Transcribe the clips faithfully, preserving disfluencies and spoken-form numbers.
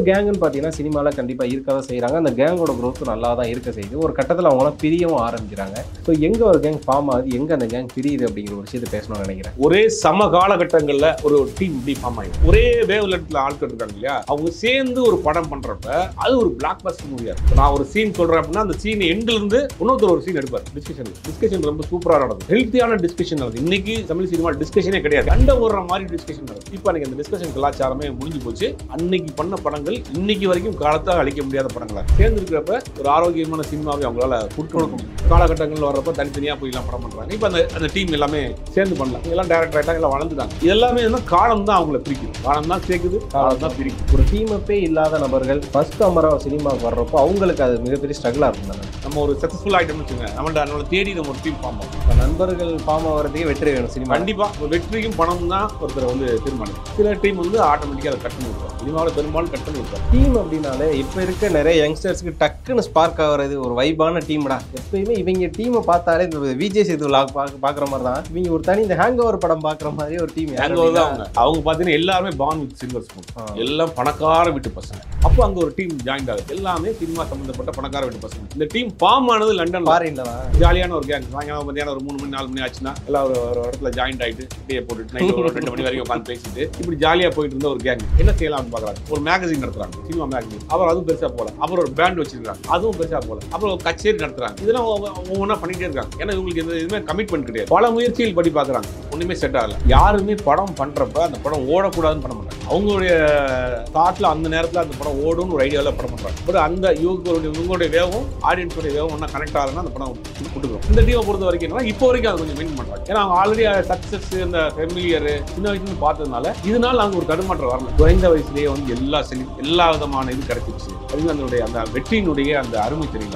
கேங்குன்னு பார்த்தீங்கன்னா சினிமாவில் கண்டிப்பாக இருக்க தான் செய்கிறாங்க. அந்த கேங்கோட க்ரோத்தும் நல்லா தான் இருக்க செய்யுது. ஒரு கட்டத்தில் அவங்களாம் பிரியவும் ஆரம்பிக்கிறாங்க. ஸோ எங்கே ஒரு கேங் ஃபார்ம் ஆகுது, எங்கே அந்த கேங் பிரியுது அப்படிங்கிற ஒரு விஷயத்தை பேசணும்னு நினைக்கிறேன். ஒரே சம காலகட்டங்களில் ஒரு டீம் இப்படி ஃபார்ம் ஆகிடும். ஒரே வேவ் லென்த்ல ஆட்கள் இருக்காங்க இல்லையா, அவங்க சேர்ந்து ஒரு படம் பண்றப்ப அது ஒரு பிளாக் பஸ்டர் மூவியா இருக்கும். நான் ஒரு சீன் சொல்றேன் அப்படின்னா அந்த சீன் எண்ட்ல இருந்து இன்னொருத்தர் ஒரு சீன் எடுப்பார். டிஸ்கஷன் டிஸ்கஷன் ரொம்ப சூப்பரா நடக்கும். ஹெல்த்தியான டிஸ்கஷன் நடக்கும். இன்னைக்கு தமிழ் சினிமா டிஸ்கஷனே கிடையாது, கண்ட ஓடுற மாதிரி டிஸ்கஷன் நடக்கும். இப்போ எனக்கு அந்த டிஸ்கஷன் கலாச்சாரமே முடிஞ்சு போச்சு. அன்னைக்கு பண்ண படங்கள் இன்னைக்கு வரைக்கும் காலத்தால் அழிக்க முடியாத படங்களா சேர்ந்து இருக்கிறப்ப ஒரு ஆரோக்கியமான சினிமாவை அவங்களால கொடுக்கணும். காலகட்டங்கள் வர்றப்ப தனித்தனியா போய் எல்லாம் படம் பண்றாங்க. இப்போ அந்த அந்த டீம் எல்லாமே சேர்ந்து பண்ணலாம். எல்லாம் டைரக்டர் ஆயிட்டாங்க, எல்லாம் வளர்ந்துட்டாங்க. இதெல்லாமே வந்து காலம் தான் அவங்களை பிரிக்குது, காலம் தான் சேர்க்குது, காலம் தான் பிரிக்குது. ஒரு டீமப்பே இல்லாத நபர்கள் ஃபர்ஸ்ட் அமரா சினிமாவுக்கு வர்றப்போ அவங்களுக்கு அது மிகப்பெரிய ஸ்ட்ரகிளா இருக்கும் தானே. நம்ம ஒரு சக்சஸ்ஃபுல் ஆகிட்டோம்னு வச்சுங்க, நம்மளோட நம்மளை தேடி நம்ம ஒரு டீம் ஃபார்ம் ஆகும். நண்பர்கள் ஃபார்ம் ஆகிறதுக்கே வெற்றி வேணும் சினிமா. கண்டிப்பா வெற்றியும் பணம் தான் ஒருத்தர் வந்து தீர்மானம். சில டீம் வந்து ஆட்டோமேட்டிக்காக அதை கட் பண்ணி விட்டுரும். சினிமாவில் பெரும்பாலும் கட் பண்ணி விட்டுரும். டீம் அப்படின்னாலே இப்போ இருக்க நிறைய யங்ஸ்டர்ஸ்க்கு டக்குன்னு ஸ்பார்க் ஆகிறது ஒரு வைபான டீம்டா. எப்பயுமே இவங்க டீமை பார்த்தாலே இந்த விஜய் சேது பார்க்குற மாதிரி தான் இவங்க ஒரு தனி இந்த ஹேங் ஓவர் படம் பார்க்குற மாதிரி ஒரு டீம். ஹேங் ஓவர் தான் அவங்க. அவங்க பார்த்தீங்கன்னா எல்லாருமே பான் வித் சில்வர் ஸ்பூன், எல்லாம் பணக்கார வீட்டு பசங்க. அப்போ அங்கே ஒரு டீம் ஜாயின் ஆகுது, எல்லாமே சினிமா சம்பந்தப்பட்ட பணக்கார வீட்டு பசங்க. இந்த டீம் ஃபார்ம் ஆனது லண்டன் ஃபாரின்ல தான். ஜாலியான ஒரு கேங். சாயங்காலம் மத்தியானம் ஒரு மூணு மணி நாலு மணி ஆச்சுன்னா எல்லாம் ஒரு ஒரு இடத்துல ஜாயின்ட் ஆகிட்டு டீயை போட்டுட்டு நைட் ஒரு ரெண்டு மணி வரைக்கும் உட்காந்து பேசிட்டு இப்படி ஜாலியாக போயிட்டு இருந்த ஒரு கேங் என்ன செய்யலாம்னு பார்க்குறாங்க. ஒரு மேகசின் நடத்துறாங்க, சினிமா மேகசின். அப்புறம் அதுவும் பெருசாக போல. அப்புறம் ஒரு பேண்ட் வச்சிருக்காங்க, அதுவும் பெருசாக போல. அப்புறம் ஒரு கச்சேரி நடத்துறாங்க. இதெல்லாம் ஒவ்வொன்றா பண்ணிட்டே இருக்காங்க. ஏன்னா இவங்களுக்கு எந்த இதுவுமே கமிட்மெண்ட் கிடையாது. பல முயற்சிகள் படி பார்க்குறாங்க, ஒன்றுமே செட் ஆகல. யாருமே படம் பண்றப்ப அந்த படம் ஓடக்கூடாதுன்னு பண்ண மாட்டாங்க. அவங்களுடைய தாட்ல அந்த நேரத்தில் அந்த படம் ஓடும்னு ஒரு ஐடியாவில் படம் பண்றாங்க. பட் அந்த இவங்களுடைய இவங்களுடைய வேகம் ஆடியன்ஸோடைய வேகம் ஒன்றா கனெக்ட் ஆகுதுன்னா அந்த படம் கொடுக்குறோம். இந்த டீமை பொறுத்த வரைக்கும் என்னன்னா இப்போ வரைக்கும் அது கொஞ்சம் மெயின் பண்றாங்க. ஏன்னா அவங்க ஆல்ரெடி சக்சஸ் இந்த ஃபெமிலியர் சின்ன வயசுல பார்த்ததுனால இதனால அவங்க ஒரு தடுமாற்றம் வரல. குறைந்த வயசுலேயே வந்து எல்லா செலி எல்லா விதமான இது கிடைச்சிச்சு. அது அதனுடைய அந்த வெற்றியினுடைய அந்த அருமை தெரியல.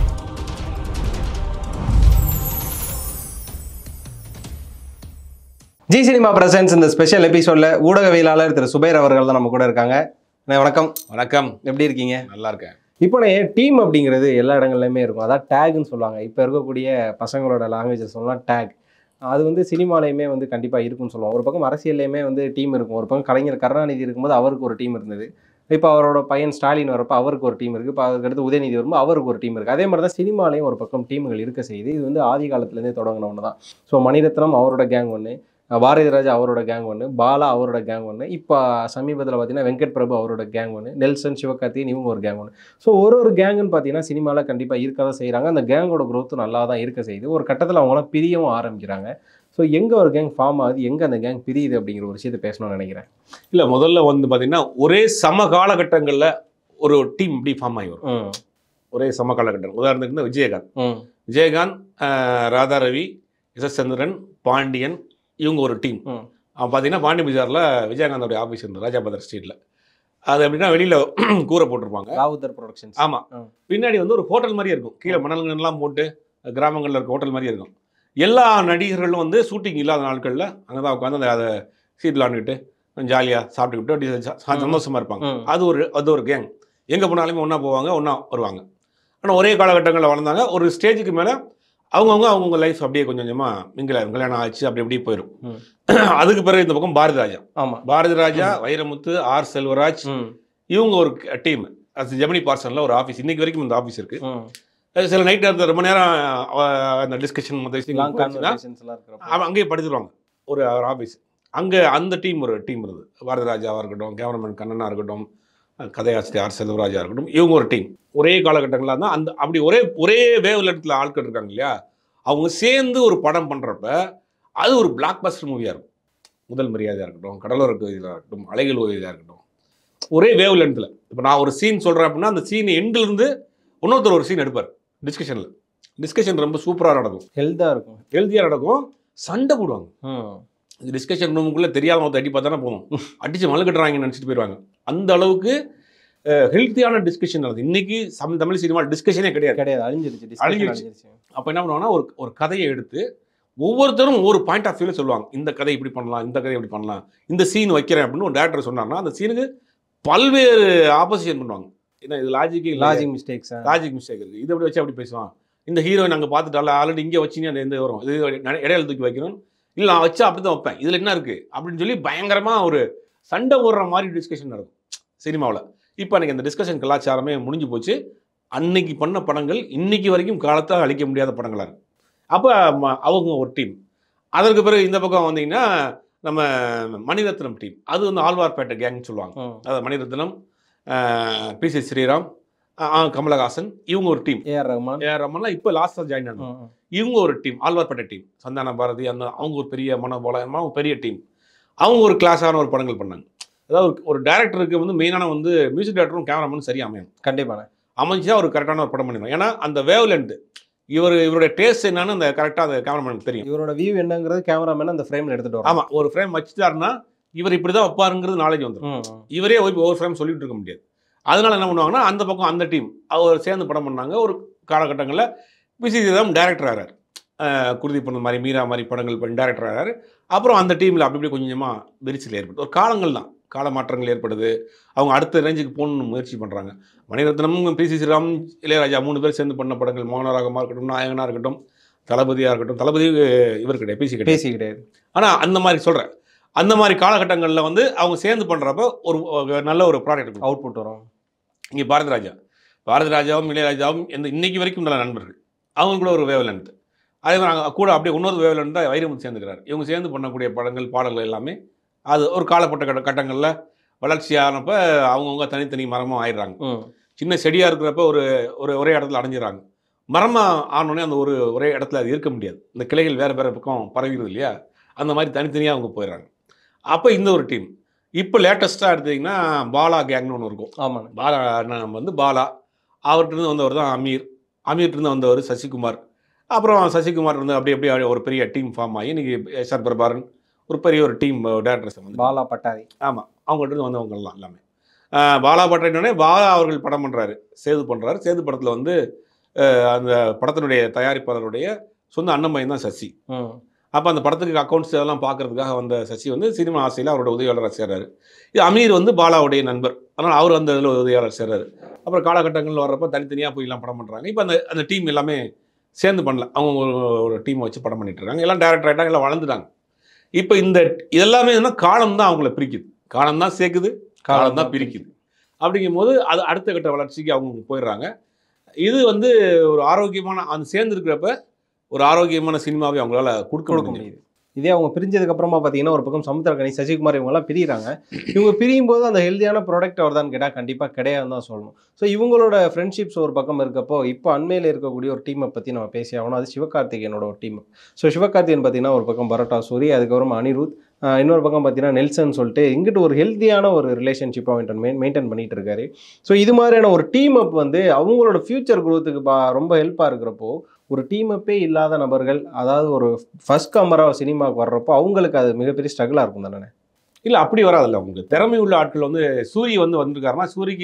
ஜி சினிமா பிரசன்ஸ் இந்த ஸ்பெஷல் எபிசோட்ல ஊடகவியலாளர் திரு சுபைர் அவர்கள் தான் நம்ம கூட இருக்காங்க. வணக்கம். வணக்கம். எப்படி இருக்கீங்க? நல்லா இருக்கேன். இப்போ டீம் அப்படிங்கிறது எல்லா இடங்கள்லையுமே இருக்கும். அதான் டேக்னு சொல்லுவாங்க. இப்போ இருக்கக்கூடிய பசங்களோட லாங்குவேஜ் சொல்லலாம் டேக். அது வந்து சினிமாலையுமே வந்து கண்டிப்பாக இருக்குன்னு சொல்லுவாங்க. ஒரு பக்கம் அரசியல்லையுமே வந்து டீம் இருக்கும். ஒரு பக்கம் கலைஞர் கருணாநிதி இருக்கும்போது அவருக்கு ஒரு டீம் இருந்தது. இப்போ அவரோட பையன் ஸ்டாலின் வரப்போ அவருக்கு ஒரு டீம் இருக்குது. இப்போ அதுக்கடுத்து உதயநிதி வரும்போது அவருக்கு ஒரு டீம் இருக்குது. அதே மாதிரி தான் சினிமாலையும் ஒரு பக்கம் டீம்கள் இருக்க செய்யுது. இது வந்து ஆதி காலத்துலேருந்தே தொடங்கின ஒன்று தான். ஸோ மணிரத்னம் அவரோட கேங் ஒன்று, பாரதி ராஜா அவரோட கேங் ஒன்று, பாலா அவரோட கேங் ஒன்று, இப்போ சமீபத்தில் பார்த்தீங்கன்னா வெங்கட் பிரபு அவரோட கேங் ஒன்று, நெல்சன் சிவகார்த்திகேயன் இவங்க ஒரு கேங் ஒன்று. ஸோ ஒரு ஒரு கேங்குன்னு பார்த்தீங்கன்னா சினிமாவில் கண்டிப்பாக இருக்க தான் செய்கிறாங்க. அந்த கேங்கோட க்ரோத்தும் நல்லா தான் இருக்க செய்யுது. ஒரு கட்டத்தில் அவங்களாம் பிரியவும் ஆரம்பிக்கிறாங்க. ஸோ எங்கே ஒரு கேங் ஃபார்ம் ஆகுது, எங்கே அந்த கேங் பிரியுது அப்படிங்கிற ஒரு விஷயத்தை பேசணும்னு நினைக்கிறேன். இல்லை, முதல்ல வந்து பார்த்தீங்கன்னா ஒரே சம காலகட்டங்களில் ஒரு டீம் இப்படி ஃபார்ம் ஆகி வரும். ஒரே சம காலகட்டம். உதாரணத்துக்கு விஜயகாந்த் விஜயகாந்த் ராதா ரவி, எஸ் எஸ் சந்திரன், பாண்டியன் இவங்க ஒரு டீம். அவன் பார்த்தீங்கன்னா பாண்டி பஜாரில் விஜயகாந்தோடைய ஆஃபீஸ் இருந்தது, ராஜாபதர் ஸ்ட்ரீட்டில். அது எப்படின்னா வெளியில் கூரை போட்டிருப்பாங்க, ராவுதர் ப்ரொடக்ஷன்ஸ். ஆமாம். பின்னாடி வந்து ஒரு ஹோட்டல் மாதிரியே இருக்கும், கீழே மணல்கள்லாம் போட்டு கிராமங்களில் இருக்க ஹோட்டல் மாதிரியே இருக்கும். எல்லா நடிகர்களும் வந்து ஷூட்டிங் இல்லாத நாட்களில் அங்கே தான் உட்காந்து அந்த அதை சீட் விளாண்டுக்கிட்டு ஜாலியாக சாப்பிட்டுக்கிட்டு சந்தோஷமாக இருப்பாங்க. அது ஒரு அது ஒரு கேங். எங்கே போனாலுமே ஒன்றா போவாங்க, ஒன்றா வருவாங்க. ஆனால் ஒரே காலகட்டங்களில் வளர்ந்தாங்க. ஒரு ஸ்டேஜுக்கு மேலே அவங்கவுங்க அவங்கவுங்க லைஃப் அப்படியே கொஞ்சம் கொஞ்சமாக மிங்கில கல்யாணம் ஆச்சு, அப்படி அப்படியே போயிடும். அதுக்கு பிறகு இந்த பக்கம் பாரதி ராஜா. ஆமாம், பாரதி ராஜா, வைரமுத்து, ஆர் செல்வராஜ் இவங்க ஒரு டீம். அது ஜெமினி பார்சனில் ஒரு ஆஃபீஸ், இன்னைக்கு வரைக்கும் இந்த ஆஃபீஸ் இருக்குது. சில நைட் நேரத்தில் ரொம்ப நேரம் அந்த டிஸ்கஷன் அங்கேயே படிச்சிருவாங்க. ஒரு ஆஃபீஸ் அங்கே அந்த டீம் ஒரு டீம் இருந்தது. பாரதி ராஜாவாக இருக்கட்டும், கேமராமேன் கண்ணனாக இருக்கட்டும், கதையாசிரியர் ஆர் செல்வராஜா இருக்கட்டும், இவங்க ஒரு டீம். ஒரே காலகட்டங்களாக தான் அந்த அப்படி ஒரே ஒரே வேவ் லென்த்தில் ஆட்கள் இருக்காங்க இல்லையா, அவங்க சேர்ந்து ஒரு படம் பண்ணுறப்ப அது ஒரு பிளாக் பஸ்டர் மூவியாக இருக்கும். முதல் மரியாதையாக இருக்கட்டும், கடலோர கோயிலாக இருக்கட்டும், அலைகள் கோயிலாக இருக்கட்டும், ஒரே வேவ் லென்த்தில். இப்போ நான் ஒரு சீன் சொல்கிறேன் அப்படின்னா அந்த சீன் எண்ட்லேருந்து இன்னொருத்தர் ஒரு சீன் எடுப்பார். டிஸ்கஷனில் டிஸ்கஷன் ரொம்ப சூப்பராக நடக்கும், ஹெல்த்தாக இருக்கும், ஹெல்த்தியாக நடக்கும். சண்டை போடுவாங்க. இந்த டிஸ்கஷன் ரூமுக்குள்ளே தெரியாத ஒருத்தர் அடி பார்த்தானே போகும், அடித்து மழுக்கட்டுறாங்கன்னு நினச்சிட்டு போயிடுவாங்க. அந்த அளவுக்கு ஹெல்த்தியான டிஸ்கஷன் நடக்குது. இன்னைக்கு சம் தமிழ் சினிமா டிஸ்கஷனே கிடையாது கிடையாது அழிஞ்சிருச்சு அழிஞ்சிருச்சு அப்போ என்ன பண்ணுவாங்கன்னா ஒரு ஒரு கதையை எடுத்து ஒவ்வொருத்தரும் ஒவ்வொரு பாயிண்ட் ஆஃப் வியூவில் சொல்லுவாங்க. இந்த கதை இப்படி பண்ணலாம், இந்த கதை இப்படி பண்ணலாம், இந்த சீன் வைக்கிறேன் அப்படின்னு ஒரு டேரக்டர் சொன்னார்னா அந்த சீனுக்கு பல்வேறு ஆப்போசிஷன் பண்ணுவாங்க. ஏன்னா இது logic logic mistakes logic mistake இருக்குது. இதை அப்படி வச்சு அப்படி பேசுவான். இந்த ஹீரோயின் நாங்கள் பார்த்துட்டால ஆல்ரெடி இங்கே வச்சிங்க அந்த எந்த வரும், இது இடையில தூக்கி வைக்கணும், இல்லை நான் வச்சா அப்படி தான் வைப்பேன், இதில் என்ன இருக்குது அப்படின்னு சொல்லி பயங்கரமாக ஒரு சண்டை ஓடுற மாதிரி டிஸ்கஷன் நடக்கும் சினிமாவில். இப்போ அன்றைக்கி அந்த டிஸ்கஷன் கலாச்சாரமே முடிஞ்சு போச்சு. அன்னைக்கு பண்ண படங்கள் இன்னைக்கு வரைக்கும் காலத்தால் அழிக்க முடியாத படங்களாக இருக்குது. அப்போ அவங்க ஒரு டீம். அதற்கு பிறகு இந்த பக்கம் வந்தீங்கன்னா நம்ம மணிரத்னம் டீம். அது வந்து ஆழ்வார்பேட்டை கேங்னு சொல்லுவாங்க. அதாவது மணிரத்னம், பி சி ஸ்ரீராம், கமலஹாசன், இவங்க ஒரு டீம். ஏஆர் ரஹ்மான் ஏஆர் ரஹ்மான்லாம் இப்போ லாஸ்ட்டாக ஜாயின் ஆனாங்க. இவங்க ஒரு டீம், ஆழ்வார்பேட்டை டீம். சந்தான பாரதி அந்த அவங்க ஒரு பெரிய மனோபலமாக ஒரு பெரிய டீம். அவங்க ஒரு கிளாஸான ஒரு படங்கள் பண்ணாங்க. அதாவது ஒரு டேரக்டருக்கு வந்து மெயினான வந்து மியூசிக் டேரக்டரும் கேமராமேனும் சரியாக அமையணும். கண்டிப்பாக அமைஞ்சா ஒரு கரெக்டான ஒரு படம் பண்ணிடுவோம். ஏன்னா அந்த வேவ் லென்த் இவர் இவருடைய டேஸ்ட் என்னன்னு அந்த கரெக்டாக அந்த கேமராமேனுக்கு தெரியும். இவரோட வியூ என்னங்கிறது கேமராமேன் அந்த ஃப்ரேமில் எடுத்துகிட்டு வரும். ஆமாம், ஒரு ஃப்ரேம் வச்சுட்டாருன்னா இவர் இப்படி தான் வைப்பாருங்கிறது நாலேஜ் வந்துடும். இவரே ஒவ்வொரு ஃப்ரேம் சொல்லிட்டு இருக்க முடியாது. அதனால என்ன பண்ணுவாங்கன்னா அந்த பக்கம் அந்த டீம் அவர் சேர்ந்து படம் பண்ணாங்க. ஒரு காலகட்டங்களில் பிசி ஸ்ரீராம் டேரக்டர் ஆகிறார். குருதி பண்ண மாதிரி மீரா மாதிரி படங்கள் பண்ணி டேரக்டர் ஆகிறார். அப்புறம் அந்த டீமில் அப்படி இப்படி கொஞ்சமாக விரிசல் ஏற்படுது. ஒரு காலங்கள் தான் கால மாற்றங்கள் ஏற்படுது. அவங்க அடுத்த ரேஞ்சுக்கு போகணுன்னு முயற்சி பண்ணுறாங்க. மணிரத்னமும் பி சி ஸ்ரீராம், இளையராஜா மூணு பேர் சேர்ந்து பண்ண படங்கள் மௌனராகமாக இருக்கட்டும், நாயகனாக இருக்கட்டும், தளபதியாக இருக்கட்டும். தளபதி இவர் கிடையாது, பிசி கிடையாது, பேசி கிடையாது. ஆனால் அந்த மாதிரி சொல்கிறேன். அந்த மாதிரி காலகட்டங்களில் வந்து அவங்க சேர்ந்து பண்ணுறப்ப ஒரு நல்ல ஒரு ப்ராடக்ட் அவுட்புட் வரும். இங்கே பாரதி ராஜா பாரதி ராஜாவும் இளையராஜாவும் எந்த இன்னைக்கு வரைக்கும் நல்ல நண்பர்கள். அவங்க கூட ஒரு வேவ் லென்த். அதே மாதிரி கூட அப்படியே இன்னொரு வேவ் லென்த் தான் வைரமுத்து சேர்ந்துக்கிறார். இவங்க சேர்ந்து பண்ணக்கூடிய படங்கள் பாடல்கள் எல்லாமே அது ஒரு காலப்பட்ட கட்ட கட்டங்களில் வளர்ச்சியானப்போ அவங்கவுங்க தனித்தனி மரமாக ஆயிடுறாங்க. சின்ன செடியாக இருக்கிறப்ப ஒரு ஒரு ஒரே இடத்துல அடைஞ்சிடறாங்க. மரமாக ஆனோடனே அந்த ஒரு ஒரே இடத்துல அது இருக்க முடியாது. இந்த கிளைகள் வேறு வேறு பக்கம் பரவிடுது இல்லையா, அந்த மாதிரி தனித்தனியாக அவங்க போயிடுறாங்க. அப்போ இந்த ஒரு டீம். இப்போ லேட்டஸ்ட்டாக எடுத்திங்கன்னா பாலா கேங்னு ஒன்று இருக்கும். ஆமாம், பாலா அண்ணன் வந்து பாலா, அவர்கிட்ட வந்தவர் தான் அமீர், அமீர்கிட்ட வந்தவர் சசிகுமார். அப்புறம் சசிகுமார் வந்து அப்படி அப்படியே ஒரு பெரிய டீம் ஃபார்ம் ஆகி இன்றைக்கி எஸ் ஆர் பிரபாரன் ஒரு பெரிய ஒரு டீம் டேரக்டர்ஸ் வந்து பாலா பட்டாரி. ஆமாம், அவங்கள்ட்ட வந்தவங்கலாம் எல்லாமே. பாலா பட்டாரினோடனே பாலா அவர்கள் படம் பண்ணுறாரு, சேது பண்ணுறாரு. சேது படத்தில் வந்து அந்த படத்தினுடைய தயாரிப்பாளருடைய சொந்த அண்ணன் பையன் தான் சசி. அப்போ அந்த படத்துக்கு அக்கௌண்ட்ஸ் இதெல்லாம் பார்க்கறதுக்காக வந்த சசி வந்து சினிமா ஆசையில் அவரோட உதவியாளராக சேர்றாரு. இது அமீர் வந்து பாலாவுடைய நண்பர், அதனால் அவர் அந்த இதில் உதவியாளர் சேர்றாரு. அப்புறம் காலகட்டங்களில் வர்றப்போ தனித்தனியாக போய் எல்லாம் படம் பண்ணுறாங்க. இப்போ அந்த அந்த டீம் எல்லாமே சேர்ந்து பண்ணல, அவங்க ஒரு டீமை வச்சு படம் பண்ணிட்டு இருக்காங்க. எல்லாம் டேரக்டர் ஆகிட்டாங்க, எல்லாம் வளர்ந்துட்டாங்க. இப்போ இந்த இதெல்லாமே என்ன காலம் தான் அவங்கள பிரிக்குது, காலம் தான் சேர்க்குது, காலம் தான் பிரிக்குது. அப்படிங்கும் போது அது அடுத்த கட்ட வளர்ச்சிக்கு அவங்க போயிடுறாங்க. இது வந்து ஒரு ஆரோக்கியமான அந்த சேர்ந்து இருக்கிறப்ப ஒரு ஆரோக்கியமான சினிமாவை அவங்களால கொடுக்க முடியுது. இதே அவங்க பிரிஞ்சதுக்கு அப்புறமா பார்த்தீங்கன்னா ஒரு பக்கம் சமுத்திரக்கனி, சசிகுமார் இவங்கெல்லாம் பிரிகிறாங்க. இவங்க பிரியும் போது அந்த ஹெல்தியான ப்ராடக்ட் வருதான்னு கேட்டால் கண்டிப்பாக கிடையாதுன்னு தான் சொல்லணும். ஸோ இவங்களோட ஃப்ரெண்ட்ஷிப்ஸ் ஒரு பக்கம் இருக்கப்போ இப்போ அண்மையில் இருக்கக்கூடிய ஒரு டீமை பற்றி நம்ம பேசி ஆகணும். அது சிவகார்த்திகேயனோட ஒரு டீம். ஸோ சிவகார்த்திகேயன் பார்த்தீங்கன்னா ஒரு பக்கம் பரோட்டா சூரி, அதுக்கப்புறம் அனிருத், இன்னொரு பக்கம் பார்த்தீங்கன்னா நெல்சன் சொல்லிட்டு இங்கிட்டு ஒரு ஹெல்த்தியான ஒரு ரிலேஷன்ஷிப்பை மெயின்டைன் மெயின் மெயின்டைன் பண்ணிட்டு இருக்காரு. ஸோ இது மாதிரியான ஒரு டீம் அப் வந்து அவங்களோட ஃபியூச்சர் குரோத்துக்கு பா ரொம்ப ஹெல்ப்பாக இருக்கிறப்போ ஒரு டீம் அப்பே இல்லாத நபர்கள், அதாவது ஒரு ஃபர்ஸ்ட் கமராக சினிமாவுக்கு வர்றப்போ அவங்களுக்கு அது மிகப்பெரிய ஸ்ட்ரகிளாக இருக்கும் தானே? இல்லை, அப்படி வராதில்ல. அவங்களுக்கு திறமை உள்ள ஆட்கள் வந்து சூரி வந்து வந்திருக்காருன்னா சூரிக்கு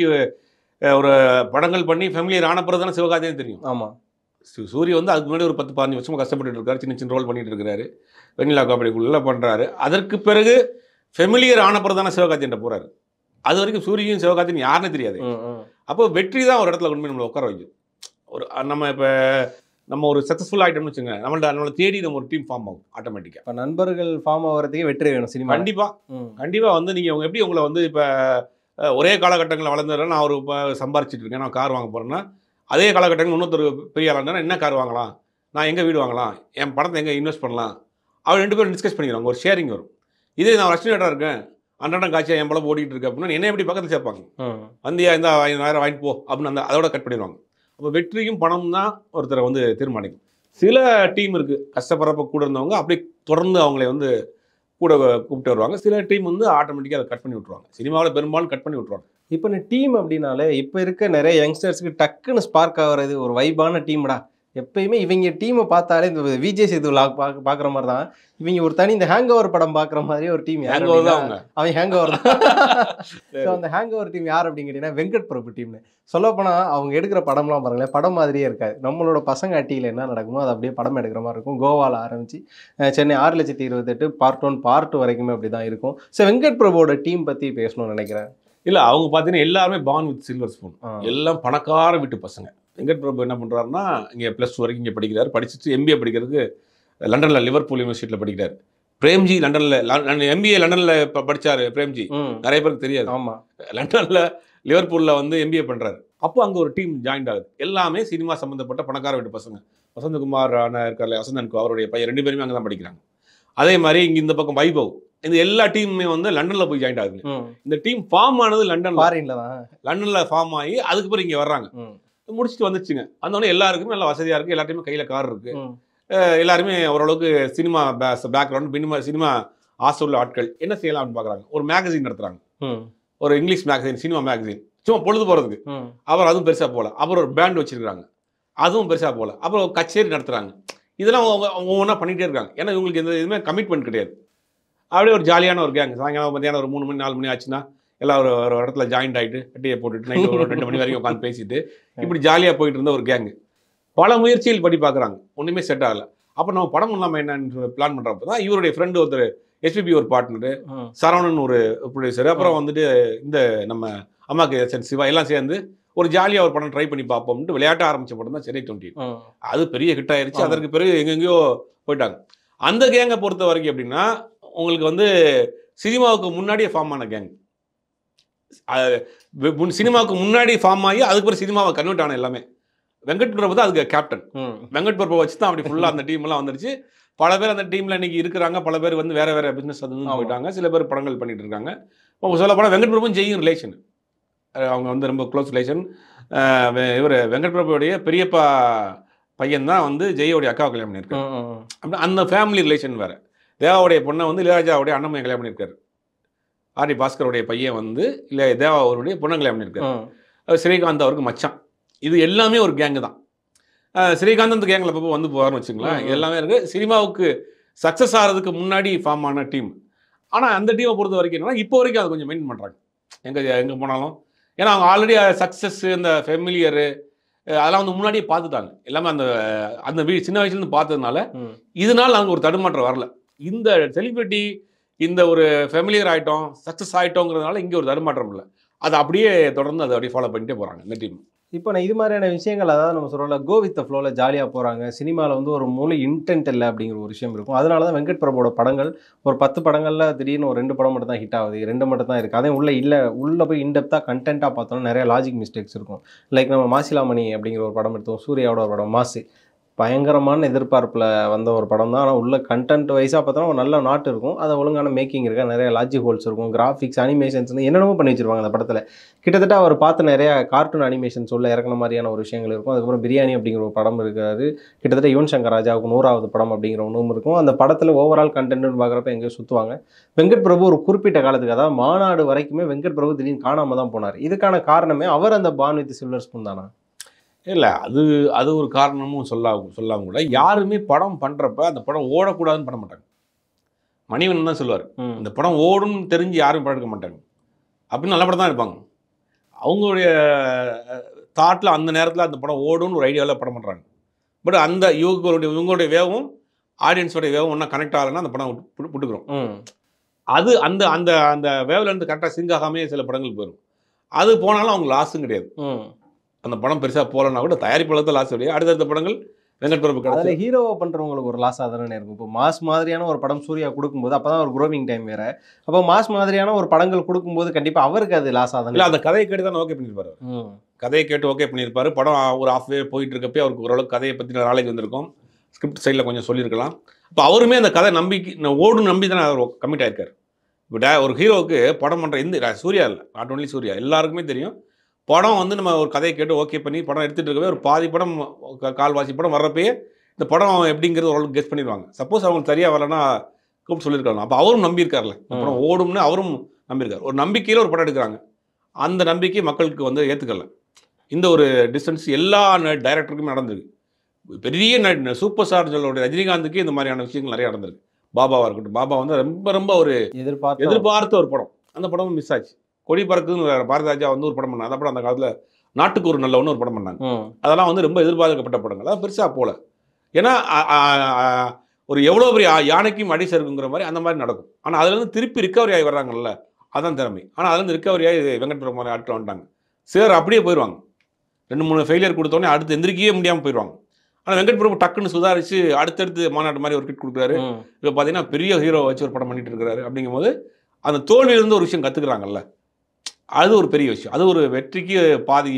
ஒரு படங்கள் பண்ணி ஃபேமிலியர் ஆன பிறகு தானே சிவகார்த்திகேயன் தெரியும். ஆமாம், சூரிய வந்து அதுக்கு முன்னாடி ஒரு பத்து பதினஞ்சு வருஷமாக கஷ்டப்பட்டு இருக்காரு, சின்ன சின்ன ரோல் பண்ணிட்டு இருக்கிறாரு, வெண்ணிலா காமெடிக்குள்ள பண்ணுறாரு. அதற்கு பிறகு ஃபெமிலியர் ஆன பிறகு தானே சிவகார்த்திகேயன் போகிறாரு. அது வரைக்கும் சூரியன் சிவகார்த்திகேயன் யாருன்னு தெரியாது. அப்போ வெற்றி தான் ஒரு இடத்துல கொண்டு போய் நம்மளை உட்கார வைக்கும். ஒரு நம்ம இப்போ நம்ம ஒரு சக்ஸஸ்ஃபுல் ஆகிட்டோம்னு வச்சுங்க, நம்மள்ட்ட நம்மளை தேடி நம்ம ஒரு டீம் ஃபார்ம் ஆகும் ஆட்டோமேட்டிக்காக. இப்போ நண்பர்கள் ஃபார்ம் ஆகிறதுக்கே வெற்றி வேணும் சினிமா. கண்டிப்பாக கண்டிப்பாக வந்து நீங்கள் அவங்க எப்படி உங்களை வந்து இப்போ ஒரே காலகட்டங்களில் வளர்ந்துடுறேன், நான் ஒரு இப்போ சம்பாரிச்சிட்டு இருக்கேன், நான் கார் வாங்க போகிறேன்னா அதே காலகட்டங்கள் இன்னொருத்தர் பெரிய ஆளாக இருந்தால் என்ன கார் வாங்கலாம், நான் எங்கே வீடு வாங்கலாம், என் படத்தை எங்கே இன்வெஸ்ட் பண்ணலாம், அவர் ரெண்டு பேரும் டிஸ்கஸ் பண்ணிக்கிறாங்க, ஒரு ஷேரிங் வரும். இதே நான் ரஷ்டேட்டாக இருக்கேன், அன்றாடம் காட்சியாக என் படம் ஓடிட்டு இருக்கு அப்படின்னா என்ன எப்படி பக்கத்தில் சேர்ப்பாங்க, வந்தியா இந்த ஐநூறாயிரம் வாங்கிட்டு போ அப்படின்னு அந்த அதோட கட் பண்ணிடுவாங்க. அப்போ வெற்றியும் பணம் தான் ஒருத்தரை வந்து தீர்மானிக்கும். சில டீம் இருக்குது கஷ்டப்படுறப்ப கூட இருந்தவங்க அப்படியே தொடர்ந்து அவங்களே வந்து கூட கூப்பிட்டு வருவாங்க. சில டீம் வந்து ஆட்டோமேட்டிக்காக அதை கட் பண்ணி விட்ருவாங்க. சினிமாவில் பெரும்பாலும் கட் பண்ணி விட்ருவாங்க. இப்போ நீ டீம் அப்படின்னாலே இப்போ இருக்க நிறைய யங்ஸ்டர்ஸ்க்கு டக்குன்னு ஸ்பார்க் ஆகிறது ஒரு வைபான டீம்டா. எப்பயுமே இவங்க டீமை பார்த்தாலே இந்த விஜய் சேது பார்க்க பார்க்குற மாதிரி தான் இவங்க ஒரு தனி இந்த ஹேங் ஓவர் படம் பார்க்குற மாதிரி ஒரு டீம். ஹேங் ஓவர் தான் அவங்க, அவன் ஹேங் ஓவர் தான். ஸோ அந்த ஹேங் ஓவர் டீம் யார் அப்படின்னு கேட்டிங்கன்னா வெங்கட் பிரபு டீம்னு சொல்லப்போனால் அவங்க எடுக்கிற படம்லாம் பாருங்களேன், படம் மாதிரியே இருக்காது. நம்மளோட பசங்க அட்டியில் என்ன நடக்குமோ அது அப்படியே படம் எடுக்கிற மாதிரி இருக்கும். கோவாவில் ஆரம்பித்து சென்னை ஆறு லட்சத்தி இருபத்தெட்டு பார்ட் ஒன் பார்ட் டூ வரைக்குமே அப்படி தான் இருக்கும். ஸோ வெங்கட் பிரபுவோட டீம் பற்றி பேசணும்னு நினைக்கிறேன். இல்லை, அவங்க பார்த்தீங்கன்னா எல்லாருமே பார்ன் வித் சில்வர் ஸ்பூன், எல்லாம் பணக்கார வீட்டு பசங்க. வெங்கட் பிரபு என்ன பண்ணுறாருன்னா இங்கே ப்ளஸ் டூ வரைக்கும் இங்கே படிக்கிறார், படிச்சுட்டு எம்பிஏ படிக்கிறதுக்கு லண்டனில் லிவர்பூல் யூனிவர்சிட்டியில் படிக்கிறார். பிரேம்ஜி லண்டனில் எம்பிஏ லண்டனில் இப்போ படித்தார் பிரேம்ஜி, நிறைய பேருக்கு தெரியாது. ஆமாம், லண்டனில் லிவர்பூலில் வந்து எம்பிஏ பண்ணுறாரு. அப்போ அங்கே ஒரு டீம் ஜாயின் ஆகுது, எல்லாமே சினிமா சம்மந்தப்பட்ட பணக்கார வீட்டு பசங்க. வசந்தகுமார் இருக்கார்ல, வசந்தனுக்கு அவருடைய பையன் ரெண்டு பேருமே அங்கே தான் படிக்கிறாங்க. அதே மாதிரி இங்கே இந்த பக்கம் வைபவ், இந்த எல்லா டீமுமே வந்து லண்டனில் போய் ஜாயின் ஆகுது. இந்த டீம் ஃபார்ம் ஆனது லண்டனில் லண்டனில் ஃபார்ம் ஆகி அதுக்கு பிறகு இங்கே வர்றாங்க. முடிச்சுட்டு வந்துச்சுங்க. வந்தோடனே எல்லாருக்குமே நல்லா வசதியாக இருக்குது, எல்லாத்தையுமே கையில் கார் இருக்குது, எல்லாருமே ஓரளவுக்கு சினிமா பேக்ரவுண்ட் சினிமா சினிமா ஆசை உள்ள ஆட்கள். என்ன செய்யலாம் அப்படின்னு பார்க்குறாங்க. ஒரு மேகசின் நடத்துகிறாங்க, ஒரு இங்கிலீஷ் மேகசின், சினிமா மேகசின், சும்மா பொழுது போகிறதுக்கு. அப்புறம் அதுவும் பெருசாக போகல. அப்புறம் ஒரு பேண்ட் வச்சுருக்காங்க, அதுவும் பெருசாக போகல. அப்புறம் ஒரு கச்சேரி நடத்துகிறாங்க. இதெல்லாம் அவங்க ஒவ்வொன்றா பண்ணிகிட்டே இருக்காங்க. ஏன்னா இவங்களுக்கு எந்த இதுவுமே கமிட்மெண்ட் கிடையாது. அப்படியே ஒரு ஜாலியான ஒரு கேங். சாயங்காலம் மத்தியானம் ஒரு மூணு மணி நாலு மணி ஆச்சுன்னா எல்லாம் ஒரு ஒரு இடத்துல ஜாயின்ட் ஆகிட்டு கட்டியை போட்டுட்டு நைட்டு ஒரு ரெண்டு மணி வரைக்கும் உட்காந்து பேசிட்டு இப்படி ஜாலியாக போயிட்டு இருந்த ஒரு கேங்கு. பல முயற்சிகள் படி பார்க்குறாங்க, ஒன்றுமே செட் ஆகலை. அப்போ நம்ம படம் இல்லாமல் என்னன்னு பிளான் பண்ணுறப்ப தான் இவருடைய ஃப்ரெண்டு ஒருத்தர், எஸ்பிபி ஒரு பார்ட்னரு, சரவணன் ஒரு ப்ரொடியூசர், அப்புறம் வந்துட்டு இந்த நம்ம அம்மாக்கு எஸ் சிவா எல்லாம் சேர்ந்து ஒரு ஜாலியாக ஒரு படம் ட்ரை பண்ணி பார்ப்போம்ட்டு விளையாட்ட ஆரம்பிச்ச படம் தான் சென்னை டுவெண்ட்டி. அது பெரிய ஹிட் ஆயிடுச்சு. அதற்கு பிறகு எங்கெங்கேயோ போயிட்டாங்க. அந்த கேங்கை பொறுத்த வரைக்கும் எப்படின்னா, உங்களுக்கு வந்து சினிமாவுக்கு முன்னாடியே ஃபார்ம் ஆன கேங். சினிமாவுக்கு முன்னாடி ஃபார்ம் ஆகி அதுக்கு பிறகு சினிமாவை கன்வெர்ட் ஆன எல்லாமே. வெங்கட் பிரபு தான் அதுக்கு கேப்டன். வெங்கட் பிரபு வச்சு தான் அப்படி ஃபுல்லாக அந்த டீம் எல்லாம் வந்துருச்சு. பல பேர் அந்த டீமில் இன்னைக்கு இருக்கிறாங்க, பல பேர் வந்து வேற வேற பிஸ்னஸ் அது போயிட்டாங்க, சில பேர் படங்கள் பண்ணிட்டு இருக்காங்க. இப்போ சொல்ல போனால் வெங்கட் பிரபுவும் ஜெயும் ரிலேஷன், அவங்க வந்து ரொம்ப க்ளோஸ் ரிலேஷன். இவர் வெங்கட் பிரபுடைய பெரியப்பா பையன் தான் வந்து ஜெயோடைய அக்காவை கல்யாணம் பண்ணியிருக்காரு. அப்படி அந்த ஃபேமிலி ரிலேஷன் வேறு. தேவாவுடைய பொண்ணை வந்து இளையராஜாவுடைய அண்ணமையை கல்யாணம் பண்ணியிருக்காரு. ஆர் டி பாஸ்கருடைய பையன் வந்து இல்லை தேவா அவருடைய பொண்ணை கல்யாணம் பண்ணியிருக்காரு. ஸ்ரீகாந்த் அவருக்கு மச்சான். இது எல்லாமே ஒரு கேங்கு தான். ஸ்ரீகாந்த் அந்த கேங்கில் அப்போ வந்து போவார்னு வச்சுங்களேன். இது எல்லாமே இருக்குது. சினிமாவுக்கு சக்ஸஸ் ஆகிறதுக்கு முன்னாடி ஃபார்ம் ஆன டீம். ஆனால் அந்த டீமை பொறுத்த வரைக்கும் என்னன்னா, இப்போ வரைக்கும் அதை கொஞ்சம் மெயின்டைன் பண்ணுறாங்க எங்கே எங்கே போனாலும். ஏன்னா அவங்க ஆல்ரெடி சக்ஸஸ், இந்த ஃபெமிலியரு அதெல்லாம் வந்து முன்னாடியே பார்த்துட்டாங்க. எல்லாமே அந்த அந்த வீ சின்ன வயசுலேருந்து பார்த்ததுனால இதனால் அவங்க ஒரு தடுமாற்றம் வரல. இந்த செலிபிரிட்டி, இந்த ஒரு ஃபெமிலியர் ஆகிட்டோம், சக்ஸஸ் ஆகிட்டோங்கிறதுனால இங்கே ஒரு தடுமாற்றம் இல்லை. அதை அப்படியே தொடர்ந்து அதை அப்படியே ஃபாலோ பண்ணிட்டே போகிறாங்க இந்த டீம். இப்போ நான் இது மாதிரியான விஷயங்கள், அதாவது நம்ம சொல்கிறோம்ல, கோ வித் த ஃப்ளோவில் ஜாலியாக போகிறாங்க. சினிமாவில் வந்து ஒரு முழு இன்டென்ட் இல்லை அப்படிங்கிற ஒரு விஷயம் இருக்கும். அதனால தான் வெங்கட் பிரபுவோட படங்கள் ஒரு பத்து படங்களில் திடீர்னு ஒரு ரெண்டு படம் மட்டும் தான் ஹிட் ஆகுது, ரெண்டு மட்டும் தான் இருக்குது. அதே உள்ளே இல்லை உள்ளே போய் இன்டெப்த்தாக கண்டென்ட்டாக பார்த்தோம்னா நிறைய லாஜிக் மிஸ்டேக்ஸ் இருக்கும். லைக் நம்ம மாசிலாமணி அப்படிங்கிற ஒரு படம் எடுத்தோம், சூர்யாவோட ஒரு படம் மாசு. பயங்கரமான எதிர்பார்ப்பில் வந்த ஒரு படம் தான். ஆனால் உள்ள கண்டென்ட் வைஸாக பார்த்தோன்னா ஒரு நல்ல நாட்டு இருக்கும், அதை ஒழுங்கான மேக்கிங் இருக்கா, நிறைய லாஜிக் ஹோல்ஸ் இருக்கும், கிராஃபிக்ஸ், அனிமேஷன்ஸ் என்னென்னமோ பண்ணி வச்சிருவாங்க அந்த படத்தில். கிட்டத்தட்ட அவர் பார்த்து நிறைய கார்ட்டூன் அனிமேஷன்ஸ் உள்ள இறக்குன மாதிரியான ஒரு விஷயங்கள் இருக்கும். அதுக்கப்புறம் பிரியாணி அப்படிங்கிற ஒரு படம் இருக்காது, கிட்டத்தட்ட யுவன் சங்கர் ராஜாவுக்கு நூறாவது படம் அப்படிங்கிற ஒன்றும் இருக்கும். அந்த படத்தில் ஓவரால் கண்டென்ட்னு பார்க்குறப்ப எங்கேயோ சுற்றுவாங்க. வெங்கட் பிரபு ஒரு குறிப்பிட்ட காலத்துக்கு, அதாவது மாநாடு வரைக்குமே வெங்கட் பிரபு திடீர்னு காணாமல் தான் போனார். இதுக்கான காரணமே அவர் அந்த பான் வித் சில்வர் ஸ்பூன் தானா? இல்லை, அது அது ஒரு காரணமும் சொல்ல சொல்லாம கூட, யாருமே படம் பண்ணுறப்ப அந்த படம் ஓடக்கூடாதுன்னு பண்ண மாட்டாங்க. மணிவன் தான் சொல்லுவார், இந்த படம் ஓடுன்னு தெரிஞ்சு யாரும் படம் எடுக்க மாட்டாங்க அப்படின்னு. நல்ல படம் தான் இருப்பாங்க. அவங்களுடைய தாட்டில் அந்த நேரத்தில் அந்த படம் ஓடுன்னு ஒரு ஐடியாவில் படம் பண்ணுறாங்க. பட் அந்த இவங்களுடைய இவங்களுடைய வேவும் ஆடியன்ஸோடைய வேவும் ஒன்றா கனெக்ட் ஆகலைன்னா அந்த படம் விட்டு விட்டுக்கிறோம். அது அந்த அந்த அந்த வேவ்லேருந்து கரெக்டாக சிங்க் ஆகாமே சில படங்கள் போயிடும். அது போனாலும் அவங்க லாஸும் கிடையாது. அந்த படம் பெருசாக போகலன்னா கூட தயாரிப்பாளர் தான் லாஸ் கிடையாது. அடுத்தடுத்த படங்கள் வெங்கட் பிரபு கிடையாது. ஹீரோவை பண்ணுறவங்களுக்கு ஒரு லாஸாக தானே இருக்கும். இப்போ மாஸ் மாதிரியான ஒரு படம் சூர்யா கொடுக்கும்போது அப்போ தான் ஒரு க்ரோவிங் டைம் வேறு. அப்போ மாஸ் மாதிரியான ஒரு படங்கள் கொடுக்கும்போது கண்டிப்பாக அவருக்கு அது லாஸாக தான். இல்லை, அந்த கதையை கேட்டு தான் ஓகே பண்ணியிருப்பாரு. கதையை கேட்டு ஓகே பண்ணியிருப்பாரு. படம் ஒரு ஆஃப் வே போயிட்டு இருக்கப்போ அவருக்கு ஓரளவுக்கு கதையை பற்றின நாலேஜ் வந்திருக்கும். ஸ்கிரிப்ட் சைடில் கொஞ்சம் சொல்லியிருக்கலாம். இப்போ அவருமே அந்த கதை நம்பிக்கை ஓடும் நம்பி தானே அவர் கமிட் ஆயிருக்காரு. இப்போ டே ஒரு ஹீரோவுக்கு படம் பண்ணுற இந்த சூர்யா இல்லை, நாட் ஒன்லி சூர்யா, எல்லாருக்குமே தெரியும் படம் வந்து நம்ம ஒரு கதையை கேட்டு ஓகே பண்ணி படம் எடுத்துகிட்டு இருக்கவே ஒரு பாதி படம் கால்வாசி படம் வர்றப்பயே இந்த படம் எப்படிங்கிறது ஓரளவுக்கு கெஸ் பண்ணிடுவாங்க. சப்போஸ் அவங்க சரியாக வரலன்னா கூப்பிட்டு சொல்லியிருக்காங்க. அப்போ அவரும் நம்பியிருக்காருல படம் ஓடும்னு அவரும் நம்பியிருக்காரு. ஒரு நம்பிக்கையில் ஒரு படம் எடுக்கிறாங்க. அந்த நம்பிக்கை மக்களுக்கு வந்து ஏற்றுக்கல. இந்த ஒரு டிஸ்டன்ஸ் எல்லா டைரக்டருக்குமே நடந்திருக்கு. பெரிய சூப்பர் ஸ்டார் சொல்லுடைய ரஜினிகாந்துக்கு இந்த மாதிரியான விஷயங்கள் நிறைய நடந்திருக்கு. பாபாவாக இருக்கட்டும், பாபா வந்து ரொம்ப ரொம்ப ஒரு எதிர்பார்த்து எதிர்பார்த்த ஒரு படம். அந்த படமும் மிஸ் ஆச்சு. கொடி பறக்குதுன்னு பாரதிராஜா வந்து ஒரு படம் பண்ணாங்க. அந்த படம் அந்த காலத்தில் நாட்டுக்கு ஒரு நல்ல ஒன்று ஒரு படம் பண்ணாங்க. அதெல்லாம் வந்து ரொம்ப எதிர்பார்க்கப்பட்ட படங்கள். அதான் பெருசாக போல. ஏன்னா ஒரு எவ்வளோ பெரிய யானைக்கும் அடி சருக்குங்கிற மாதிரி அந்த மாதிரி நடக்கும். ஆனால் அதுலேருந்து திருப்பி ரிக்கவரி ஆகி வர்றாங்கல்ல, அதுதான் திறமை. ஆனால் அதுலேருந்து ரிக்கவரி ஆகி வெங்கட் பிரபு மாதிரி ஆட்கள் வந்துட்டாங்க. சேர் அப்படியே போயிடுவாங்க. ரெண்டு மூணு ஃபெயிலியர் கொடுத்தோடனே அடுத்து எந்திரிக்கவே முடியாமல் போயிடுவாங்க. ஆனால் வெங்கட் பிரபு டக்குன்னு சுதாரிச்சு அடுத்தடுத்து மாநாடு மாதிரி ஒரு கிட் கொடுக்குறாரு. இப்போ பார்த்தீங்கன்னா பெரிய ஹீரோ வச்சு ஒரு படம் பண்ணிட்டு இருக்கிறாரு. அப்படிங்கும்போது அந்த தோல்வியிலிருந்து ஒரு விஷயம் கற்றுக்குறாங்கல்ல, அது ஒரு பெரிய விஷயம். அது ஒரு வெற்றிக்கு பாதி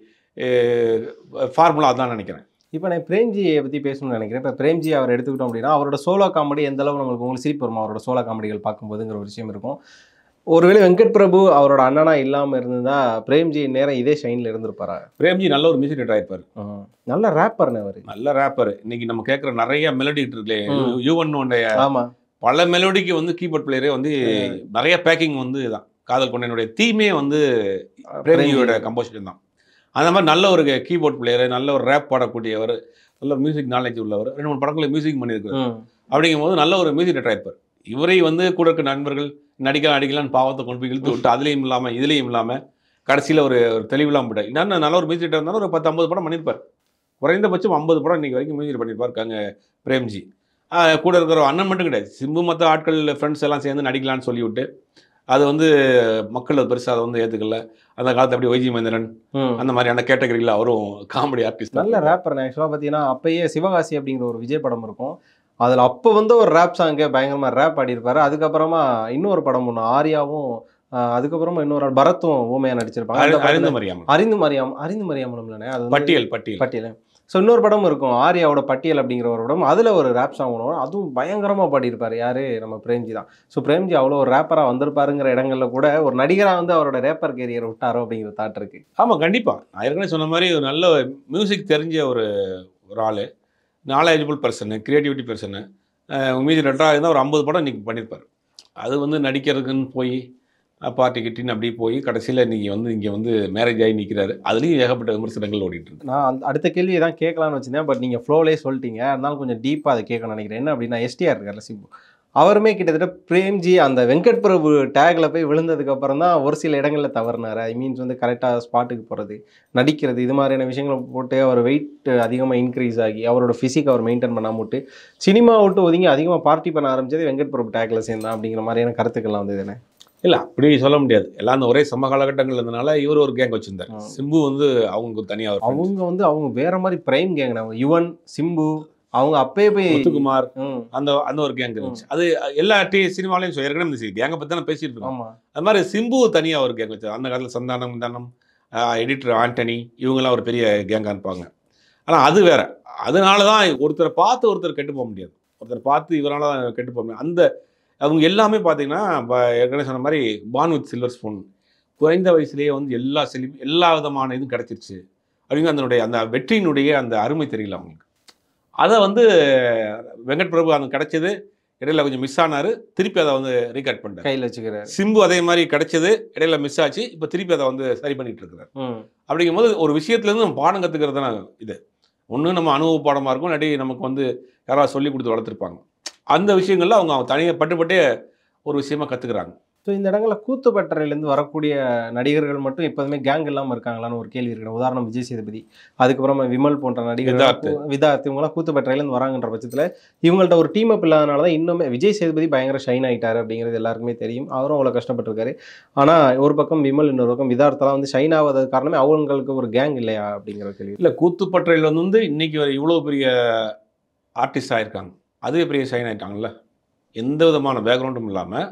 ஃபார்முலா தான் நினைக்கிறேன். இப்போ நான் பிரேம்ஜியை பற்றி பேசணும்னு நினைக்கிறேன். இப்போ பிரேம்ஜி அவர் எடுத்துக்கிட்டோம் அப்படின்னா அவரோட சோலோ காமெடி எந்த அளவு நம்மளுக்கு உங்களுக்கு சிரிப்பு வருமா அவரோட சோலோ காமெடிகள் பார்க்கும்போதுங்கிற ஒரு விஷயம் இருக்கும். ஒருவேளை வெங்கட் பிரபு அவரோட அண்ணனா இல்லாமல் இருந்ததுன்னா பிரேம்ஜி நேரம் இதே ஷைனில் இருந்திருப்பாரா? பிரேம்ஜி நல்ல ஒரு மியூசிக் டேரக்டர் ஆயிருப்பார். நல்ல ரேப்பர்னு அவர், நல்ல ரேப்பர். இன்னைக்கு நம்ம கேட்குற நிறைய மெலடி இருக்குல்லே, யுவன் உடைய ஆமாம் பல மெலோடிக்கு வந்து கீபோர்ட் பிளேயரே வந்து நிறைய பேக்கிங் வந்து தான். காதல் கொண்டனுடைய தீமே வந்து பிரேம்ஜியோட கம்போசிஷன் தான். அந்த மாதிரி நல்ல ஒரு கீபோர்ட் பிளேயர், நல்ல ஒரு ரேப் பாடக்கூடியவர், நல்ல ஒரு மியூசிக் நாலேஜ் உள்ளவர், ரெண்டு மூணு படங்களில் மியூசிக் பண்ணியிருக்காரு. அப்படிங்கும்போது நல்ல ஒரு மியூசிக் டேரக்டர் ஆயிருப்பார். இவரை வந்து கூட இருக்க நண்பர்கள் நடிக்கலாம் நடிக்கலான்னு பாவத்தை கொண்டு போய் இழுத்து விட்டு அதுலேயும் இல்லாமல் இதுலேயும் இல்லாமல் கடைசியில் ஒரு தெளிவில்லாமல் போட்டார். என்னென்ன நல்ல ஒரு மியூசிக் டேரக்டர் இருந்தாலும் ஒரு பத்து ஐம்பது படம் பண்ணியிருப்பார். குறைந்தபட்சம் ஐம்பது படம் இன்றைக்கி வரைக்கும் மியூசிக் பண்ணியிருப்பார் காங்க பிரேம்ஜி. கூட இருக்கிற அண்ணன் மட்டும் கிடையாது, சிம்பு மற்ற ஆட்கள் ஃப்ரெண்ட்ஸ் எல்லாம் சேர்ந்து நடிக்கலான்னு சொல்லிவிட்டு அது வந்து மக்கள் பெருசாக அதை வந்து ஏற்றுக்கல. அந்த காலத்து அப்படி ஒய்ஜி மகேந்திரன் அந்த மாதிரியான கேட்டகரியில் அவரும் காமெடி ஆர்டிஸ்ட், நல்ல ரேப்பர். ஆக்சுவலாக பார்த்தீங்கன்னா அப்பயே சிவகாசி அப்படிங்கிற ஒரு விஜய் படம் இருக்கும். அதில் அப்போ வந்து ஒரு ரேப் சாங்கே பயங்கரமாக ரேப் ஆடியிருப்பாரு. அதுக்கப்புறமா இன்னொரு படம் ஒன்று ஆரியாவும் அதுக்கப்புறமா இன்னொரு பரத்தும் ஊமையாக நடிச்சிருப்பாங்க. அறிந்து மரியாமல் அறிந்து மரியாமல் அறிந்து மரியாமலும்லனே அது பட்டியல் பட்டியல் பட்டியல் ஸோ இன்னொரு படம் இருக்கும் ஆரியாவோட பட்டியல் அப்படிங்கிற ஒரு படம். அதில் ஒரு ரேப் சாங் ஒன்று வரும், அதுவும் பயங்கரமாக பாடியிருப்பார். யார்? நம்ம பிரேம்ஜி தான். ஸோ பிரேம்ஜி அவ்வளோ ஒரு ரேப்பராக வந்திருப்பாருங்கிற இடங்களில் கூட ஒரு நடிகராக வந்து அவரோட ரேப்பர் கேரியர் விட்டாரோ அப்படிங்கிற தாட் இருக்குது. ஆமாம், கண்டிப்பாக. நான் ஏற்கனவே சொன்ன மாதிரி ஒரு நல்ல மியூசிக் தெரிஞ்ச ஒரு ஒரு ஆள், நாலேஜபிள் பர்சனு, கிரியேட்டிவிட்டி பர்சனு, மியூசிக் டேரக்டராக இருந்தால் ஒரு ஐம்பது படம் இன்றைக்கி பண்ணியிருப்பார். அது வந்து நடிக்கிறதுக்குன்னு போய் பார்ட்டி கிட்டின்னு அப்படி போய் கடைசியில் நீங்கள் வந்து இங்கே வந்து மேரேஜ் ஆகி நிற்கிறாரு. அதுலேயும் ஏகப்பட்ட விமர்சனங்கள் ஓடிட்டு இருக்கு. நான் அந்த அடுத்த கேள்வியை தான் கேட்கலான்னு வச்சுருந்தேன், பட் நீங்கள் ஃப்ளோலே சொல்லிட்டீங்க. அதனால கொஞ்சம் டீப்பாக அதை கேட்கணும்னு நினைக்கிறேன். என்ன அப்படின்னா எஸ்டிஆர் இருக்கார்ல சிம்பு, அவருமே கிட்டத்தட்ட பிரேம்ஜி அந்த வெங்கட் பிரபு டேக்கில் போய் விழுந்ததுக்கப்புறம் தான் ஒரு சில இடங்களில் தவறினார். ஐ மீன்ஸ் வந்து கரெக்டாக ஸ்பாட்டுக்கு போகிறது, நடிக்கிறது, இது மாதிரியான விஷயங்களை போட்டு அவர் வெயிட் அதிகமாக இன்க்ரீஸ் ஆகி அவரோட ஃபிசிக் அவர் மெயின்டைன் பண்ணாமல் விட்டு சினிமா விட்டு ஒதுங்கி அதிகமாக பார்ட்டி பண்ண ஆரம்பிச்சது வெங்கட் பிரபு டேக்கில் சேர்ந்தான் அப்படிங்கிற மாதிரியான கருத்துக்கள்லாம் வந்து தானே? இல்லை, அப்படி சொல்ல முடியாது. எல்லாம் அந்த ஒரே சம காலகட்டங்கள் இருந்தனால இவர் ஒரு கேங் வச்சிருந்தார். சிம்பு வந்து அவங்க தனியாக அவங்க வந்து அவங்க வேற மாதிரி பிரைம் கேங். யுவன், சிம்பு, அவங்க அப்பயே போய் முத்துக்குமார், அந்த அந்த ஒரு கேங் இருந்துச்சு. அது எல்லா டி சினிமாலையும் ஏற்கனவே இந்த கேங்கை பற்றி தானே பேசிட்டு இருக்கோம். அது மாதிரி சிம்பு தனியாக ஒரு கேங் வச்சார். அந்த காலத்தில் சந்தானம் தானம், எடிட்டர் ஆண்டனி, இவங்கெல்லாம் ஒரு பெரிய கேங்காக இருப்பாங்க. ஆனால் அது வேற. அதனால தான் ஒருத்தரை பார்த்து ஒருத்தர் கெட்டு போக முடியாது. ஒருத்தர் பார்த்து இவரால் தான் கெட்டு போக முடியாது. அந்த அவங்க எல்லாமே பார்த்தீங்கன்னா இப்போ ஏற்கனவே சொன்ன மாதிரி பார்ன் வித் சில்வர் ஸ்பூன், குறைந்த வயசுலேயே வந்து எல்லா செலி எல்லா விதமான இதுவும் கிடச்சிருச்சு அப்படிங்கிற அதனுடைய அந்த வெற்றியினுடைய அந்த அருமை தெரியல அவங்களுக்கு. அதை வந்து வெங்கட் பிரபு அந்த கிடைச்சது இடையில கொஞ்சம் மிஸ் ஆனார், திருப்பி அதை வந்து ரீகார்ட் பண்ணிட்டார், கையில் வச்சுக்கிறார். சிம்பு அதே மாதிரி கிடைச்சது இடையில மிஸ் ஆச்சு, இப்போ திருப்பி அதை வந்து சரி பண்ணிட்டு இருக்கிறார். அப்படிங்கும்போது ஒரு விஷயத்துலேருந்து நம்ம பாடம் கற்றுக்கிறது தான் இது. ஒன்று நம்ம அனுபவ பாடமாக இருக்கும், இல்லாட்டி நமக்கு வந்து யாராவது சொல்லி கொடுத்து வளர்த்துருப்பாங்க. அந்த விஷயங்கள்ல அவங்க தனியாக பட்டுப்பட்டே ஒரு விஷயமா கற்றுக்குறாங்க. ஸோ இந்த இடங்களில் கூத்துப்பட்டறையிலேருந்து வரக்கூடிய நடிகர்கள் மட்டும் எப்போதுமே கேங் இல்லாமல் இருக்காங்களான்னு ஒரு கேள்வி இருக்கு. உதாரணம் விஜய் சேதுபதி, அதுக்கப்புறமா விமல் போன்ற நடிகர்கள், விதார்த், இவங்களாம் கூத்துப்பட்டறையிலேருந்து வராங்கன்ற பட்சத்தில் இவங்கள்ட்ட ஒரு டீம் அப் இல்லாதனால தான் இன்னுமே விஜய் சேதுபதி பயங்கர ஷைன் ஆகிட்டார் அப்படிங்கிறது எல்லாருக்குமே தெரியும். அவரும் அவ்வளோ கஷ்டப்பட்டிருக்காரு. ஆனால் ஒரு பக்கம் விமல், இன்னொரு பக்கம் விதார்த்தெல்லாம் வந்து ஷைன் ஆகாத காரணமே அவங்களுக்கு ஒரு கேங் இல்லையா அப்படிங்கிற கேள்வி. இல்லை, கூத்துப்பட்டறையில் வந்து இன்னைக்கு இவ்வளோ பெரிய ஆர்டிஸ்ட் ஆகிருக்காங்க, அதே பெரிய ஷைன் ஆகிட்டாங்கல்ல. எந்த விதமான பேக்ரவுண்டும் இல்லாமல்,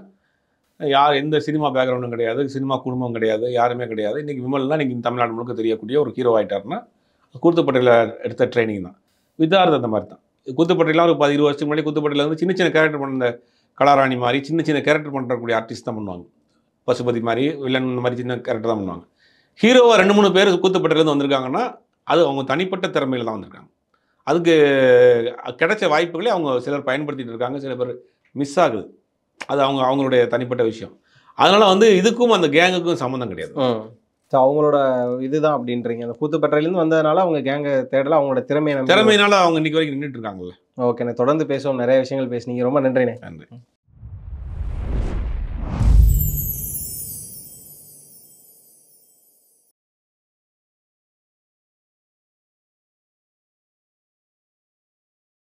யார் எந்த சினிமா பேக்ரவுண்டும் கிடையாது, சினிமா குடும்பம் கிடையாது, யாருமே கிடையாது. இன்றைக்கி விமல்லாம் இன்றைக்கி தமிழ்நாடு முழுக்க தெரியக்கூடிய ஒரு ஹீரோ ஆகிட்டாருன்னா கூத்துப்பட்டையில் எடுத்த ட்ரைனிங் தான். விதார்த் அந்த மாதிரி தான். கூத்துப்பட்டையெல்லாம் ஒரு பத்து இருபது வருஷத்துக்கு முன்னாடி கூத்துப்பட்டையில் வந்து சின்ன சின்ன கேரக்டர் பண்ண கலாராணி மாதிரி சின்ன சின்ன கேரக்டர் பண்ணுறக்கூடிய ஆர்டிஸ்ட் தான் பண்ணுவாங்க. பசுபதி மாதிரி, வில்லன் இந்த மாதிரி சின்ன கேரக்டர் தான் பண்ணுவாங்க. ஹீரோவாக ரெண்டு மூணு பேர் கூத்துப்பட்டையிலேருந்து வந்திருக்காங்கன்னா அது அவங்க தனிப்பட்ட திறமையில் தான் வந்திருக்காங்க. அதுக்கு கிடைச்ச வாய்ப்புகளே அவங்க சிலர் பயன்படுத்திகிட்டு இருக்காங்க, சில பேர் மிஸ் ஆகுது. அது அவங்க அவங்களுடைய தனிப்பட்ட விஷயம். அதனால் வந்து இதுக்கும் அந்த கேங்குக்கும் சம்மந்தம் கிடையாது. ஸோ அவங்களோட இதுதான் அப்படின்றீங்க. அந்த கூத்துப்பட்டறையிலேருந்து வந்ததுனால அவங்க கேங்கை தேடல, அவங்களோட திறமையை திறமையினால அவங்க இன்றைக்கி வரைக்கும் நின்றுட்டு இருக்காங்கல்ல. ஓகே, நான் தொடர்ந்து பேசுவோம். நிறைய விஷயங்கள் பேசுனீங்க. ரொம்ப நன்றிண்ணே. நன்றி.